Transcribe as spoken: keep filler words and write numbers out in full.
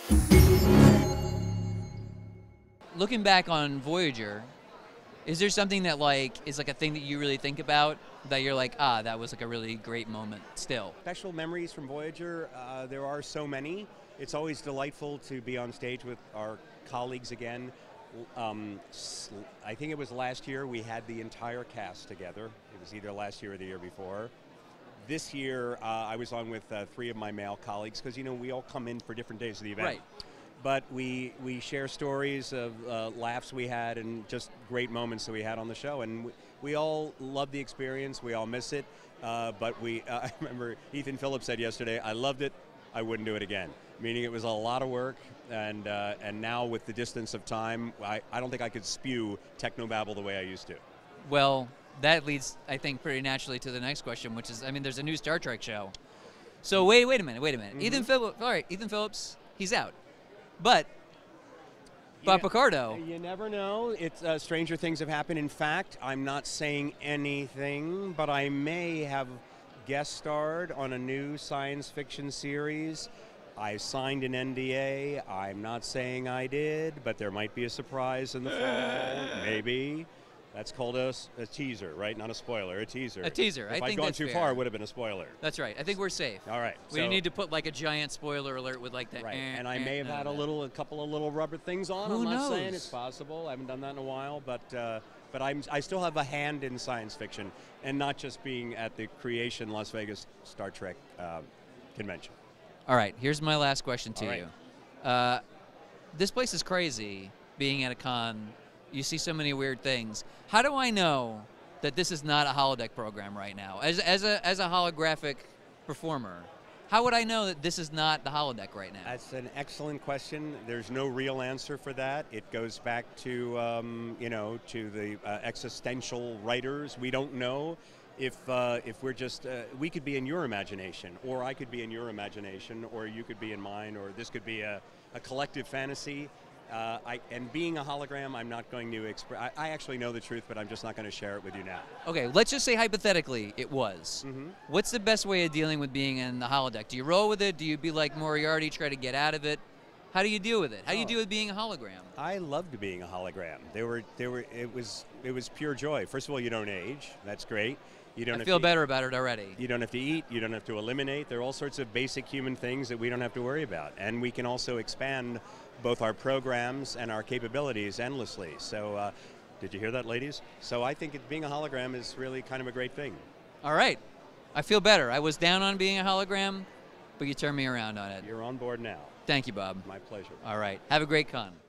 Looking back on Voyager, is there something that like is like a thing that you really think about that you're like, ah, that was like a really great moment still? Special memories from Voyager, uh, there are so many. It's always delightful to be on stage with our colleagues again. Um, I think it was last year we had the entire cast together. It was either last year or the year before. This year uh, I was on with uh, three of my male colleagues because, you know, we all come in for different days of the event. Right. But we, we share stories of uh, laughs we had and just great moments that we had on the show. And we, we all love the experience. We all miss it. Uh, but we, uh, I remember Ethan Phillips said yesterday, I loved it. I wouldn't do it again. Meaning it was a lot of work. And, uh, and now with the distance of time, I, I don't think I could spew technobabble the way I used to. Well, that leads, I think, pretty naturally to the next question, which is, I mean, there's a new Star Trek show. So wait, wait a minute, wait a minute. Mm-hmm. Ethan Phillips, all right, Ethan Phillips, he's out. But, but you, Picardo. You never know. It's uh, stranger things have happened. In fact, I'm not saying anything, but I may have guest starred on a new science fiction series. I signed an N D A. I'm not saying I did, but there might be a surprise in the fall. Maybe. That's called a, a teaser, right? Not a spoiler, a teaser. A teaser. If I I'd think gone that's too fair. far, it would have been a spoiler. That's right. I think we're safe. All right. We so, need to put like a giant spoiler alert with like that. Right. Eh, and I eh, may have no, had no. a little, a couple of little rubber things on. Who I'm not knows? saying it's possible. I haven't done that in a while, but uh, but I'm I still have a hand in science fiction, and not just being at the Creation Las Vegas Star Trek uh, convention. All right. Here's my last question to All right. you. Uh, this place is crazy. Being at a con, you see so many weird things. How do I know that this is not a holodeck program right now? As, as, a, as a holographic performer, how would I know that this is not the holodeck right now? That's an excellent question. There's no real answer for that. It goes back to, um, you know, to the uh, existential writers. We don't know if, uh, if we're just, uh, we could be in your imagination, or I could be in your imagination, or you could be in mine, or this could be a, a collective fantasy. Uh, I, and being a hologram, I'm not going to express. I, I actually know the truth, but I'm just not going to share it with you now. Okay, let's just say hypothetically it was. Mm-hmm. What's the best way of dealing with being in the holodeck? Do you roll with it? Do you be like Moriarty, try to get out of it? How do you deal with it? How do you Oh. deal with being a hologram? I loved being a hologram. They were, they were. It was, it was pure joy. First of all, you don't age. That's great. You don't I have feel to, better about it already. You don't have to eat. You don't have to eliminate. There are all sorts of basic human things that we don't have to worry about, and we can also expand both our programs and our capabilities endlessly. So, uh, did you hear that, ladies? So I think it, being a hologram is really kind of a great thing. All right. I feel better. I was down on being a hologram, but you turned me around on it. You're on board now. Thank you, Bob. My pleasure. All right. Have a great con.